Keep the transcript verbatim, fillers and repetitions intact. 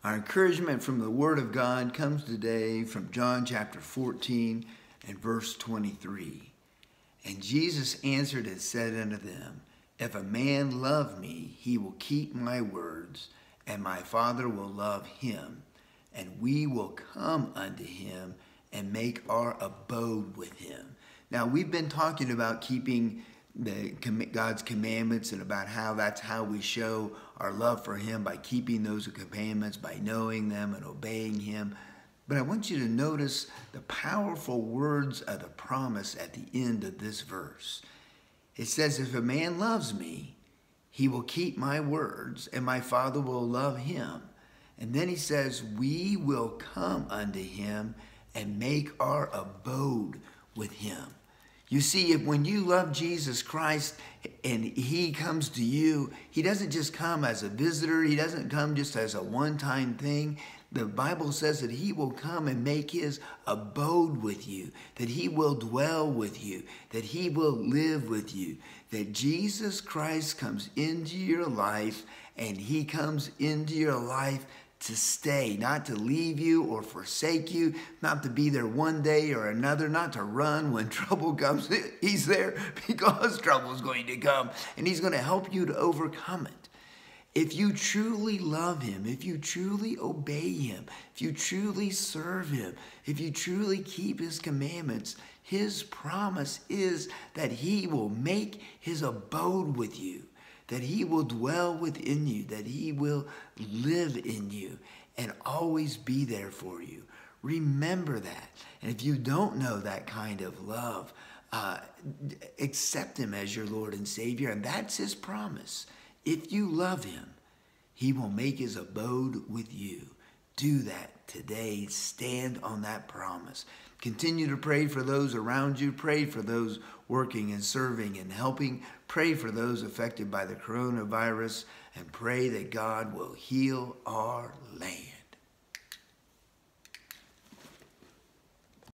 Our encouragement from the Word of God comes today from John chapter fourteen and verse twenty-three. And Jesus answered and said unto them, If a man love me, he will keep my words, and my Father will love him, and we will come unto him and make our abode with him. Now, we've been talking about keeping the God's commandments and about how that's how we show our love for him, by keeping those commandments, by knowing them and obeying him. But I want you to notice the powerful words of the promise at the end of this verse. It says, if a man loves me, he will keep my words, and my Father will love him. And then he says, we will come unto him and make our abode with him. You see, if when you love Jesus Christ and he comes to you, he doesn't just come as a visitor. He doesn't come just as a one-time thing. The Bible says that he will come and make his abode with you, that he will dwell with you, that he will live with you, that Jesus Christ comes into your life, and he comes into your life to stay, not to leave you or forsake you, not to be there one day or another, not to run when trouble comes. He's there because trouble is going to come, and he's going to help you to overcome it. If you truly love him, if you truly obey him, if you truly serve him, if you truly keep his commandments, his promise is that he will make his abode with you, that he will dwell within you, that he will live in you and always be there for you. Remember that. And if you don't know that kind of love, uh, accept him as your Lord and Savior. And that's his promise. If you love him, he will make his abode with you. Do that today. Stand on that promise. Continue to pray for those around you. Pray for those working and serving and helping. Pray for those affected by the coronavirus, and pray that God will heal our land.